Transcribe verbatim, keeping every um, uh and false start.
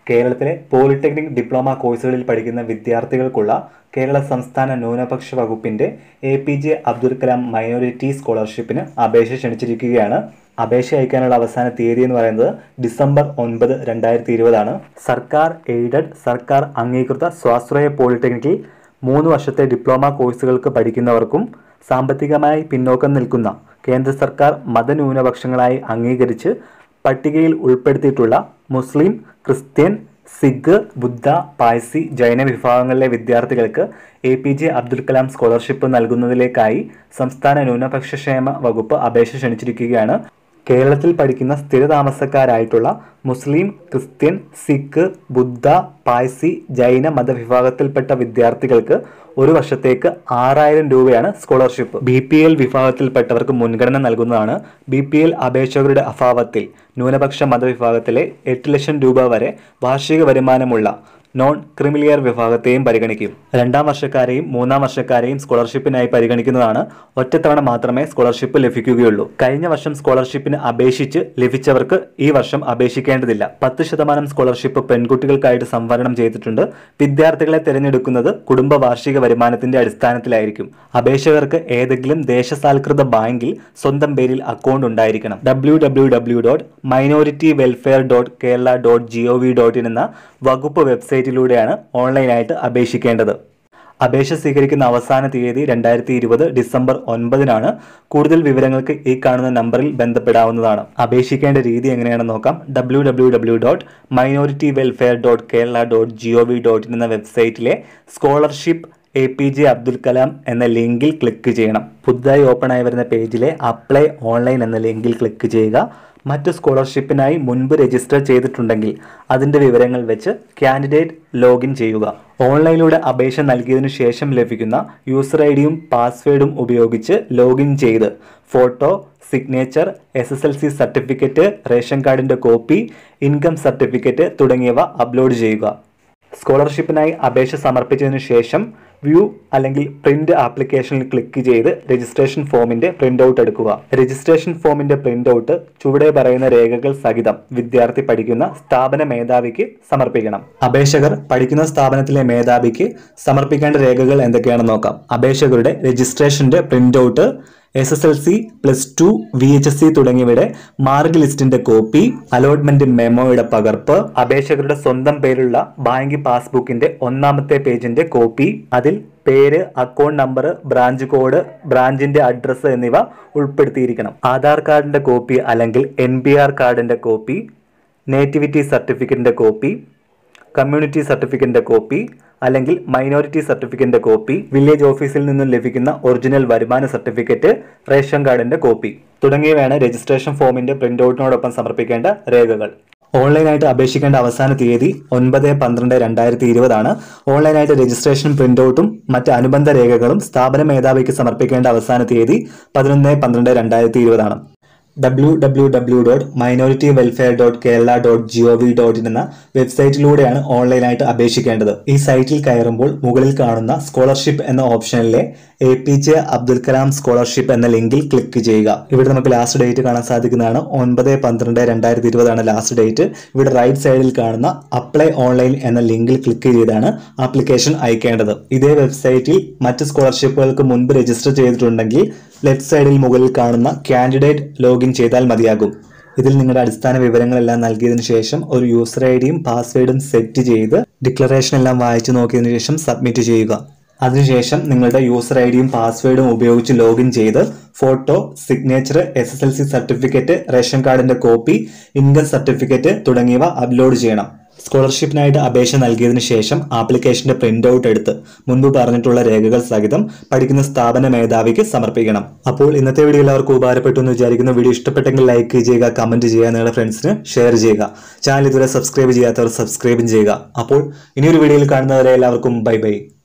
കേരളത്തിലെ polytechnic diploma കോഴ്സുകളിൽ പഠിക്കുന്ന വിദ്യാർത്ഥികൾക്കുള്ള കേരള സംസ്ഥാന ന്യൂനപക്ഷ വകുപ്പിന്റെ A P J Abdul Kalam minority സ്കോളർഷിപ്പിന് അപേക്ഷ ക്ഷണിച്ചിരിക്കുകയാണ്. അപേക്ഷ അയക്കാനുള്ള അവസാന തീയതി എന്ന് പറയുന്നത് ഡിസംബർ ഒൻപത് രണ്ടായിരത്തി ഇരുപതാണ്. സർക്കാർ എയ്ഡഡ് സർക്കാർ അംഗീകൃത സ്വാശ്രയ പോളിടെക്നിക്കിൽ മൂന്ന് വർഷത്തെ ഡിപ്ലോമ കോഴ്സുകൾക്ക് പഠിക്കുന്നവർക്കും സാമ്പത്തികമായി പിന്നോക്കം നിൽക്കുന്ന കേന്ദ്ര സർക്കാർ മതന്യൂനപക്ഷങ്ങളായി അംഗീകരിച്ച് പട്ടികയിൽ ഉൾപ്പെടുത്തിയിട്ടുള്ള മുസ്ലിം, ക്രിസ്ത്യൻ, സിഖ്, ബുദ്ധ, പാഴ്സി, ജൈന വിഭാഗങ്ങളിലെ വിദ്യാർത്ഥികൾക്ക് A P J Abdul Kalam scholarship നൽകുന്നതിലേക്കായി സംസ്ഥാന ന്യൂനപക്ഷക്ഷേമ വകുപ്പ് അപേക്ഷ ക്ഷണിച്ചിരിക്കുകയാണ്. കേരളത്തിൽ പഠിക്കുന്ന സ്ഥിരതാമസക്കാരായിട്ടുള്ള മുസ്ലിം, ക്രിസ്ത്യൻ, സിഖ്, ബുദ്ധ, പാഴ്സി, ജൈന മതവിഭാഗത്തിൽപ്പെട്ട വിദ്യാർത്ഥികൾക്ക് ഒരു വർഷത്തേക്ക് ആറായിരം രൂപയാണ് സ്കോളർഷിപ്പ്. ബി പി എൽ വിഭാഗത്തിൽപ്പെട്ടവർക്ക് മുൻഗണന നൽകുന്നതാണ്. ബി പി എൽ അപേക്ഷകരുടെ അഭാവത്തിൽ ന്യൂനപക്ഷ മതവിഭാഗത്തിലെ എട്ട് ലക്ഷം രൂപ വരെ വാർഷിക വരുമാനമുള്ള നോൺ ക്രിമിലിയർ വിഭാഗത്തെയും പരിഗണിക്കും. രണ്ടാം വർഷക്കാരെയും മൂന്നാം വർഷക്കാരെയും സ്കോളർഷിപ്പിനായി പരിഗണിക്കുന്നതാണ്. ഒറ്റത്തവണ മാത്രമേ സ്കോളർഷിപ്പ് ലഭിക്കുകയുള്ളൂ. കഴിഞ്ഞ വർഷം സ്കോളർഷിപ്പിന് അപേക്ഷിച്ച് ലഭിച്ചവർക്ക് ഈ വർഷം അപേക്ഷിക്കേണ്ടതില്ല. പത്ത് ശതമാനം സ്കോളർഷിപ്പ് പെൺകുട്ടികൾക്കായിട്ട് സംവരണം ചെയ്തിട്ടുണ്ട്. വിദ്യാർത്ഥികളെ തിരഞ്ഞെടുക്കുന്നത് കുടുംബ വാർഷിക വരുമാനത്തിന്റെ അടിസ്ഥാനത്തിലായിരിക്കും. അപേക്ഷകർക്ക് ഏതെങ്കിലും ദേശസാൽകൃത ബാങ്കിൽ സ്വന്തം പേരിൽ അക്കൗണ്ട് ഉണ്ടായിരിക്കണം. W W W dot minority welfare dot Kerala dot G O V dot in എന്ന വകുപ്പ് വെബ്സൈറ്റിലൂടെയാണ് ഓൺലൈനായിട്ട് അപേക്ഷിക്കേണ്ടത്. അപേക്ഷ സ്വീകരിക്കുന്ന അവസാന തീയതി രണ്ടായിരത്തി ഇരുപത് ഡിസംബർ ഒൻപതിനാണ്. കൂടുതൽ വിവരങ്ങൾക്ക് ഈ കാണുന്ന നമ്പറിൽ ബന്ധപ്പെടാവുന്നതാണ്. അപേക്ഷിക്കേണ്ട രീതി എങ്ങനെയാണെന്ന് നോക്കാം. W W W dot minority welfare dot Kerala dot G O V dot in എന്ന വെബ്സൈറ്റിലെ scholarship A P J Abdul Kalam എന്ന ലിങ്കിൽ ക്ലിക്ക് ചെയ്യണം. പുതുതായി ഓപ്പൺ ആയി വരുന്ന പേജിലെ അപ്ലൈ ഓൺലൈൻ എന്ന ലിങ്കിൽ ക്ലിക്ക് ചെയ്യുക. മറ്റ് സ്കോളർഷിപ്പിനായി മുൻപ് രജിസ്റ്റർ ചെയ്തിട്ടുണ്ടെങ്കിൽ അതിൻ്റെ വിവരങ്ങൾ വെച്ച് കാൻഡിഡേറ്റ് ലോഗിൻ ചെയ്യുക. ഓൺലൈനിലൂടെ അപേക്ഷ നൽകിയതിനു ശേഷം ലഭിക്കുന്ന യൂസർ ഐ ഡിയും പാസ്വേഡും ഉപയോഗിച്ച് ലോഗിൻ ചെയ്ത് photo, signature, S S L C certificate, ration കാർഡിൻ്റെ കോപ്പി, ഇൻകം സർട്ടിഫിക്കറ്റ് തുടങ്ങിയവ അപ്ലോഡ് ചെയ്യുക. സ്കോളർഷിപ്പിനായി അപേക്ഷ സമർപ്പിച്ചതിനു ശേഷം വ്യൂ അല്ലെങ്കിൽ പ്രിന്റ് ആപ്ലിക്കേഷനിൽ ക്ലിക്ക് ചെയ്ത് രജിസ്ട്രേഷൻ ഫോമിന്റെ പ്രിന്റ് ഔട്ട് എടുക്കുക. രജിസ്ട്രേഷൻ ഫോമിന്റെ പ്രിന്റ് ഔട്ട് ചുവടെ പറയുന്ന രേഖകൾ സഹിതം വിദ്യാർത്ഥി പഠിക്കുന്ന സ്ഥാപന മേധാവിക്ക് സമർപ്പിക്കണം. അപേക്ഷകർ പഠിക്കുന്ന സ്ഥാപനത്തിലെ മേധാവിക്ക് സമർപ്പിക്കേണ്ട രേഖകൾ എന്തൊക്കെയാണെന്ന് നോക്കാം. അപേക്ഷകരുടെ രജിസ്ട്രേഷന്റെ print out, S S L C, plus two, V H S C തുടങ്ങിയവയുടെ മാർക്ക് ലിസ്റ്റിന്റെ കോപ്പി, അലോട്ട്മെന്റ് മെമ്മോയുടെ പകർപ്പ്, അപേക്ഷകരുടെ സ്വന്തം പേരുള്ള ബാങ്ക് പാസ്ബുക്കിന്റെ ഒന്നാമത്തെ പേജിന്റെ കോപ്പി, അതിൽ പേര്, അക്കൗണ്ട് നമ്പർ, ബ്രാഞ്ച് കോഡ്, ബ്രാഞ്ചിന്റെ അഡ്രസ്സ് എന്നിവ ഉൾപ്പെടുത്തിയിരിക്കണം. ആധാർ കാർഡിന്റെ കോപ്പി അല്ലെങ്കിൽ എൻ പി ആർ കാർഡിന്റെ കോപ്പി, നേറ്റിവിറ്റി സർട്ടിഫിക്കറ്റിന്റെ കോപ്പി, കമ്മ്യൂണിറ്റി സർട്ടിഫിക്കറ്റിന്റെ കോപ്പി അല്ലെങ്കിൽ മൈനോറിറ്റി സർട്ടിഫിക്കറ്റിന്റെ കോപ്പി, വില്ലേജ് ഓഫീസിൽ നിന്നും ലഭിക്കുന്ന ഒറിജിനൽ വരുമാന സർട്ടിഫിക്കറ്റ്, റേഷൻ കാർഡിന്റെ കോപ്പി തുടങ്ങിയവയാണ് രജിസ്ട്രേഷൻ ഫോമിന്റെ പ്രിന്റ് ഔട്ടിനോടൊപ്പം സമർപ്പിക്കേണ്ട രേഖകൾ. ഓൺലൈനായിട്ട് അപേക്ഷിക്കേണ്ട അവസാന തീയതി ഒൻപത് പന്ത്രണ്ട് രണ്ടായിരത്തി ഇരുപതാണ്. ഓൺലൈനായിട്ട് രജിസ്ട്രേഷൻ പ്രിന്റ് ഔട്ടും മറ്റ് അനുബന്ധ രേഖകളും സ്ഥാപന മേധാവിക്ക് സമർപ്പിക്കേണ്ട അവസാന തീയതി പതിനൊന്ന് പന്ത്രണ്ട് രണ്ടായിരത്തി ഇരുപതാണ്. W W W dot minority welfare dot Kerala dot G O V dot in എന്ന വെബ്സൈറ്റിലൂടെയാണ് ഓൺലൈനായിട്ട് അപേക്ഷിക്കേണ്ടത്. ഈ സൈറ്റിൽ കയറുമ്പോൾ മുകളിൽ കാണുന്ന സ്കോളർഷിപ്പ് എന്ന ഓപ്ഷനിലെ A P J Abdul Kalam scholarship എന്ന ലിങ്കിൽ ക്ലിക്ക് ചെയ്യുക. ഇവിടെ നമുക്ക് ലാസ്റ്റ് ഡേറ്റ് കാണാൻ സാധിക്കുന്നതാണ്. ഒൻപത് പന്ത്രണ്ട് രണ്ടായിരത്തി ഇരുപതാണ് ലാസ്റ്റ് ഡേറ്റ്. ഇവിടെ റൈറ്റ് സൈഡിൽ കാണുന്ന അപ്ലൈ ഓൺലൈൻ എന്ന ലിങ്കിൽ ക്ലിക്ക് ചെയ്താണ് ആപ്ലിക്കേഷൻ അയക്കേണ്ടത്. ഇതേ വെബ്സൈറ്റിൽ മറ്റ് സ്കോളർഷിപ്പുകൾക്ക് മുൻപ് രജിസ്റ്റർ ചെയ്തിട്ടുണ്ടെങ്കിൽ ലെഫ്റ്റ് സൈഡിൽ മുകളിൽ കാണുന്ന കാൻഡിഡേറ്റ് ലോഗിൻ ചെയ്താൽ മതിയാകും. ഇതിൽ നിങ്ങളുടെ അടിസ്ഥാന വിവരങ്ങളെല്ലാം നൽകിയതിനു ശേഷം ഒരു യൂസർ ഐ ഡിയും പാസ്വേഡും സെറ്റ് ചെയ്ത് ഡിക്ലറേഷൻ എല്ലാം വായിച്ചു നോക്കിയതിനു ശേഷം സബ്മിറ്റ് ചെയ്യുക. അതിനുശേഷം നിങ്ങളുടെ യൂസർ ഐ ഡിയും പാസ്വേഡും ഉപയോഗിച്ച് ലോഗിൻ ചെയ്ത് photo, signature, S S L C certificate, ration കാർഡിന്റെ കോപ്പി, ഇൻകം സർട്ടിഫിക്കറ്റ് തുടങ്ങിയവ അപ്ലോഡ് ചെയ്യണം. സ്കോളർഷിപ്പിനായിട്ട് അപേക്ഷ നൽകിയതിനു ശേഷം ആപ്ലിക്കേഷന്റെ പ്രിന്റ് ഔട്ട് എടുത്ത് മുൻപ് പറഞ്ഞിട്ടുള്ള രേഖകൾ സഹിതം പഠിക്കുന്ന സ്ഥാപന മേധാവിക്ക് സമർപ്പിക്കണം. അപ്പോൾ ഇന്നത്തെ വീഡിയോ എല്ലാവർക്കും ഉപകാരപ്പെട്ടു എന്ന് വിചാരിക്കുന്നു. വീഡിയോ ഇഷ്ടപ്പെട്ടെങ്കിൽ ലൈക്ക് ചെയ്യുക, കമന്റ് ചെയ്യുക, നിങ്ങളുടെ ഫ്രണ്ട്സിന് ഷെയർ ചെയ്യുക. ചാനൽ ഇതുവരെ സബ്സ്ക്രൈബ് ചെയ്യാത്തവർ സബ്സ്ക്രൈബും ചെയ്യുക. അപ്പോൾ ഇനിയൊരു വീഡിയോയിൽ കാണുന്നവരെ എല്ലാവർക്കും ബൈ ബൈ.